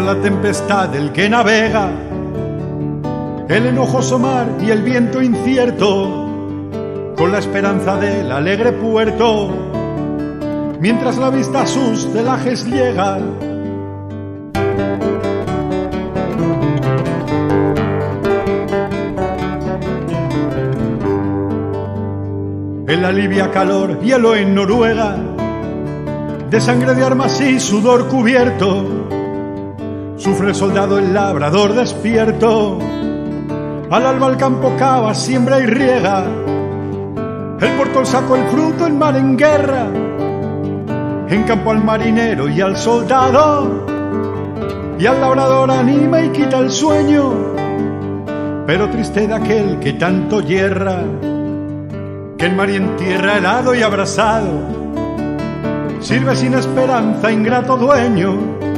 la tempestad el que navega, el enojoso mar y el viento incierto, con la esperanza del alegre puerto, mientras la vista a sus celajes llega. En la Libia calor, hielo en Noruega, de sangre de armas y sudor cubierto, sufre el soldado, el labrador despierto. Al alba el campo cava, siembra y riega, el puerto el saco, el fruto, el mar en guerra. En campo al marinero y al soldado, y al labrador anima y quita el sueño, pero triste de aquel que tanto yerra, que en mar y en tierra helado y abrasado sirve sin esperanza, ingrato dueño.